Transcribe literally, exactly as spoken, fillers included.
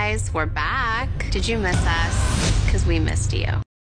guys, we're back. Did you miss us? Because we missed you.